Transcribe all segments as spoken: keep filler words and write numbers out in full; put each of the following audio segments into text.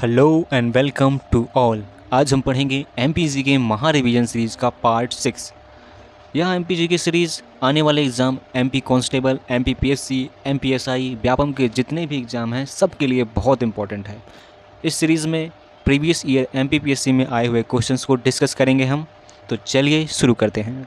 Hello and welcome to all. आज हम पढ़ेंगे एमपीजी के महा रिवीजन सीरीज़ का पार्ट सिक्स। यह एमपीजी की सीरीज़ आने वाले exam MP constable, MPPSC, MPSI, Vyapam के जितने भी एग्ज़ाम हैं सब के लिए बहुत इंपॉर्टेंट है। इस सीरीज़ में प्रीवियस ईयर एमपीपीएससी में आए हुए क्वेश्चंस को डिस्कस करेंगे हम। तो चलिए शुरू करते हैं।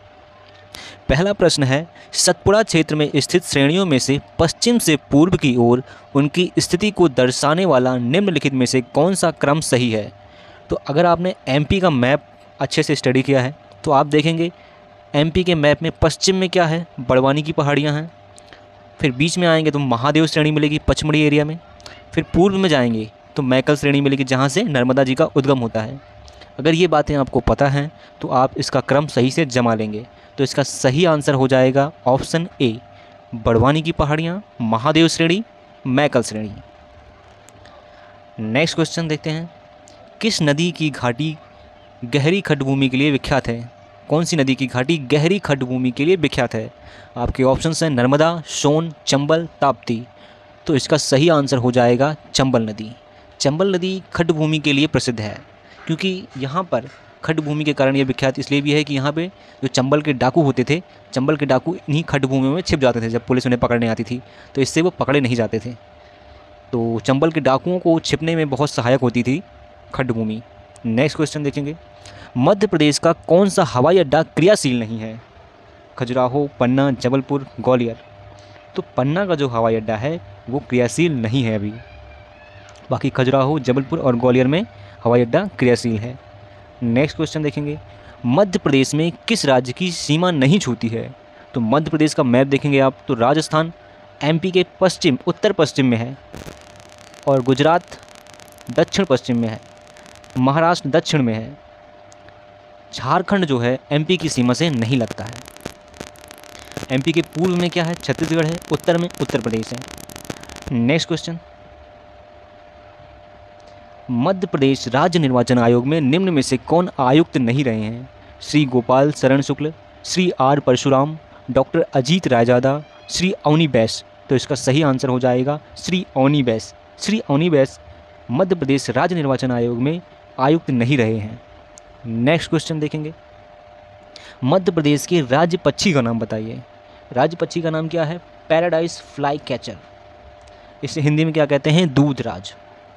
पहला प्रश्न है, सतपुड़ा क्षेत्र में स्थित श्रेणियों में से पश्चिम से पूर्व की ओर उनकी स्थिति को दर्शाने वाला निम्नलिखित में से कौन सा क्रम सही है। तो अगर आपने एमपी का मैप अच्छे से स्टडी किया है तो आप देखेंगे एमपी के मैप में पश्चिम में क्या है, बड़वानी की पहाड़ियाँ हैं। फिर बीच में आएंगे तो महादेव श्रेणी मिलेगी पचमढ़ी एरिया में। फिर पूर्व में जाएंगे तो मैकल श्रेणी मिलेगी जहाँ से नर्मदा जी का उद्गम होता है। अगर ये बातें आपको पता हैं तो आप इसका क्रम सही से जमा लेंगे। तो इसका सही आंसर हो जाएगा ऑप्शन ए, बड़वानी की पहाड़ियाँ, महादेव श्रेणी, मैकल श्रेणी। नेक्स्ट क्वेश्चन देखते हैं, किस नदी की घाटी गहरी खड्डभूमि के लिए विख्यात है। कौन सी नदी की घाटी गहरी खड्डभूमि के लिए विख्यात है। आपके ऑप्शंस हैं नर्मदा, सोन, चंबल, ताप्ती। तो इसका सही आंसर हो जाएगा चंबल नदी। चंबल नदी खड्डभूमि के लिए प्रसिद्ध है क्योंकि यहाँ पर खड्डभूमि के कारण ये विख्यात इसलिए भी है कि यहाँ पे जो चंबल के डाकू होते थे, चंबल के डाकू इन्हीं खड्डभूमि में छिप जाते थे जब पुलिस उन्हें पकड़ने आती थी, तो इससे वो पकड़े नहीं जाते थे। तो चंबल के डाकुओं को छिपने में बहुत सहायक होती थी खड्डभूमि। नेक्स्ट क्वेश्चन देखेंगे, मध्य प्रदेश का कौन सा हवाई अड्डा क्रियाशील नहीं है। खजुराहो, पन्ना, जबलपुर, ग्वालियर। तो पन्ना का जो हवाई अड्डा है वो क्रियाशील नहीं है अभी। बाकी खजुराहो, जबलपुर और ग्वालियर में हवाई अड्डा क्रियाशील है। नेक्स्ट क्वेश्चन देखेंगे, मध्य प्रदेश में किस राज्य की सीमा नहीं छूती है। तो मध्य प्रदेश का मैप देखेंगे आप तो राजस्थान एमपी के पश्चिम उत्तर पश्चिम में है और गुजरात दक्षिण पश्चिम में है, महाराष्ट्र दक्षिण में है, झारखंड जो है एमपी की सीमा से नहीं लगता है। एमपी के पूर्व में क्या है, छत्तीसगढ़ है, उत्तर में उत्तर प्रदेश है। नेक्स्ट क्वेश्चन, मध्य प्रदेश राज्य निर्वाचन आयोग में निम्न में से कौन आयुक्त नहीं रहे हैं। Shri Gopal Sharan Shukla, Shri R Parshuram, doctor Ajit Raizada, Shri Avani Bais. तो इसका सही आंसर हो जाएगा श्री अवनी बैस। श्री अवनी बैस मध्य प्रदेश राज्य निर्वाचन आयोग में आयुक्त नहीं रहे हैं। नेक्स्ट क्वेश्चन देखेंगे, मध्य प्रदेश के राज्य पक्षी का नाम बताइए। राज्य पक्षी का नाम क्या है, पैराडाइज फ्लाई कैचर। इसे हिंदी में क्या कहते हैं, दूधराज।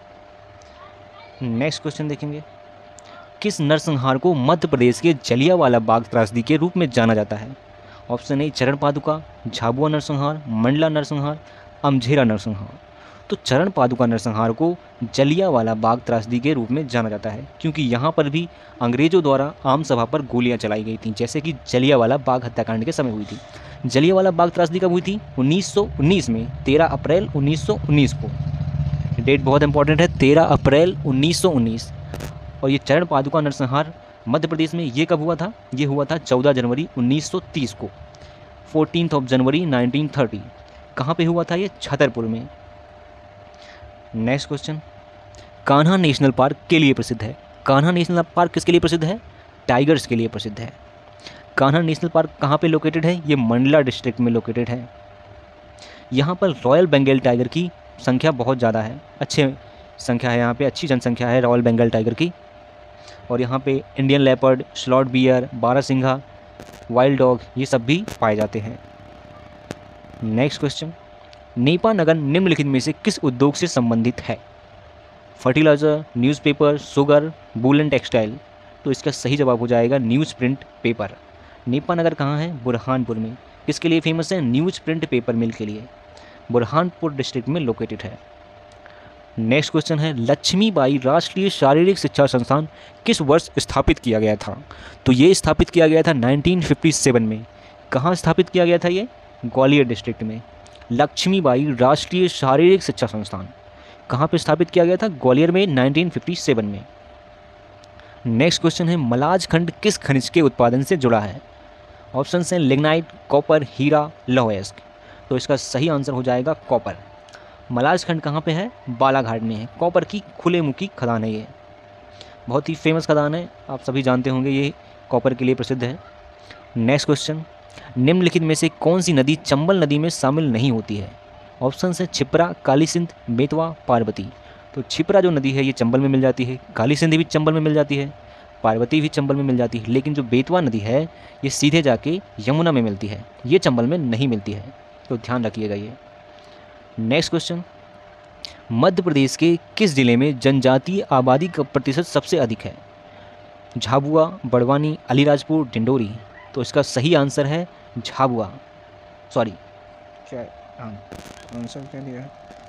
नेक्स्ट क्वेश्चन देखेंगे, किस नरसंहार को मध्य प्रदेश के जलियांवाला बाग त्रासदी के रूप में जाना जाता है। ऑप्शन ए चरण पादुका, झाबुआ नरसंहार, मंडला नरसंहार, अमझेरा नरसंहार। तो चरण पादुका नरसंहार को जलियांवाला बाग त्रासदी के रूप में जाना जाता है क्योंकि यहाँ पर भी अंग्रेजों द्वारा आम सभा पर गोलियाँ चलाई गई थीं, जैसे कि जलियांवाला बाग हत्याकांड के समय हुई थी। जलियांवाला बाग त्रासदी कब हुई थी, उन्नीस सौ उन्नीस में, तेरह अप्रैल उन्नीस सौ उन्नीस को। डेट बहुत इंपॉर्टेंट है, तेरह अप्रैल उन्नीस सौ उन्नीस। और ये चरण पादुका नरसंहार मध्य प्रदेश में ये कब हुआ था, ये हुआ था चौदह जनवरी उन्नीस सौ तीस को, fourteen of January nineteen thirty. कहाँ पे हुआ था ये, छतरपुर में। Next question, Kanha national park के लिए प्रसिद्ध है। कान्हा नेशनल पार्क किसके लिए प्रसिद्ध है, टाइगर्स के लिए प्रसिद्ध है। कान्हा नेशनल पार्क कहाँ पे लोकेटेड है, ये मंडला डिस्ट्रिक्ट में लोकेटेड है। यहाँ पर रॉयल बंगाल टाइगर की संख्या बहुत ज़्यादा है, अच्छे संख्या है यहाँ पे, अच्छी जनसंख्या है रॉयल बंगाल टाइगर की। और यहाँ पे Indian leopard, sloth bear, barasingha, wild dog ये सब भी पाए जाते हैं। नेक्स्ट क्वेश्चन, नेपा नगर निम्नलिखित में से किस उद्योग से संबंधित है। Fertiliser, newspaper, sugar, wool and textile. तो इसका सही जवाब हो जाएगा news print paper. Nepa Nagar कहाँ है, बुरहानपुर में। किसके लिए फेमस है, न्यूज़ प्रिंट पेपर मिल के लिए। बुरहानपुर डिस्ट्रिक्ट में लोकेटेड है। नेक्स्ट क्वेश्चन है, लक्ष्मीबाई राष्ट्रीय शारीरिक शिक्षा संस्थान किस वर्ष स्थापित किया गया था। तो ये स्थापित किया गया था नाइनटीन फिफ्टी सेवन में। कहाँ स्थापित किया गया था ये, ग्वालियर डिस्ट्रिक्ट में। लक्ष्मीबाई राष्ट्रीय शारीरिक शिक्षा संस्थान कहाँ पे स्थापित किया गया था, ग्वालियर में, नाइनटीन फिफ्टी सेवन में। नेक्स्ट क्वेश्चन है, मलाज खंड किस खनिज के उत्पादन से जुड़ा है। ऑप्शन हैं लिग्नाइट, कॉपर, हीरा, लौह अयस्क। तो इसका सही आंसर हो जाएगा कॉपर। मलाज खंड कहाँ पे है, बालाघाट में है। कॉपर की खुले मुँह की खदान है, ये बहुत ही फेमस खदान है, आप सभी जानते होंगे, ये कॉपर के लिए प्रसिद्ध है। नेक्स्ट क्वेश्चन, निम्नलिखित में से कौन सी नदी चंबल नदी में शामिल नहीं होती है। ऑप्शन है छिप्रा, काली सिंध, बेतवा, पार्वती। तो छिपरा जो नदी है ये चंबल में मिल जाती है, काली सिंधी भी चंबल में मिल जाती है, पार्वती भी चंबल में मिल जाती है, लेकिन जो बेतवा नदी है ये सीधे जाके यमुना में मिलती है, ये चंबल में नहीं मिलती है, तो ध्यान रखिएगा ये। नेक्स्ट क्वेश्चन, मध्य प्रदेश के किस जिले में जनजातीय आबादी का प्रतिशत सबसे अधिक है? झाबुआ, बड़वानी, अलीराजपुर, डिंडोरी। तो इसका सही आंसर है झाबुआ, सॉरी क्या आंसर क्या दिया है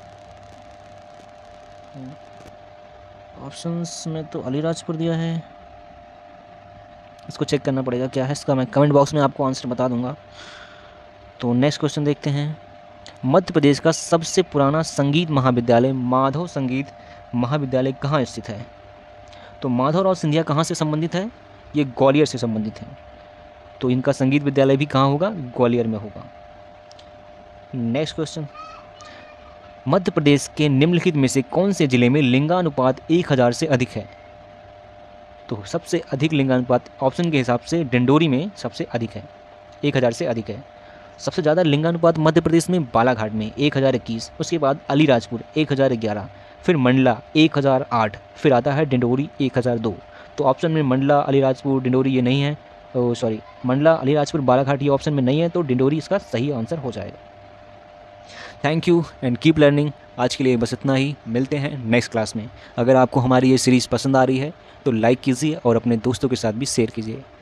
ऑप्शंस में, तो अलीराजपुर दिया है, इसको चेक करना पड़ेगा क्या है इसका, मैं कमेंट बॉक्स में आपको आंसर बता दूंगा। तो नेक्स्ट क्वेश्चन देखते हैं, मध्य प्रदेश का सबसे पुराना संगीत महाविद्यालय माधव संगीत महाविद्यालय कहाँ स्थित है? तो माधव और सिंधिया कहाँ से संबंधित है? ये ग्वालियर से संबंधित है, तो इनका संगीत विद्यालय भी कहाँ होगा? ग्वालियर में होगा। नेक्स्ट क्वेश्चन, मध्य प्रदेश के निम्नलिखित में से कौन से जिले में लिंगानुपात एक हज़ार से अधिक है? तो सबसे अधिक लिंगानुपात ऑप्शन के हिसाब से डिंडोरी में सबसे अधिक है, एक हज़ार से अधिक है। सबसे ज़्यादा लिंगानुपात मध्य प्रदेश में बालाघाट में एक हज़ार इक्कीस, उसके बाद अलीराजपुर एक हज़ार ग्यारह, फिर मंडला एक हज़ार आठ, फिर आता है डिंडोरी एक हज़ार दो। तो ऑप्शन में मंडला, अलीराजपुर, डिंडोरी ये नहीं है, तो सॉरी मंडला, अलीराजपुर, बालाघाट ये ऑप्शन में नहीं है, तो डिंडोरी इसका सही आंसर हो जाएगा। Thank you and keep learning. आज के लिए बस इतना ही, मिलते हैं नेक्स्ट क्लास में। अगर आपको हमारी ये सीरीज़ पसंद आ रही है तो लाइक कीजिए और अपने दोस्तों के साथ भी शेयर कीजिए।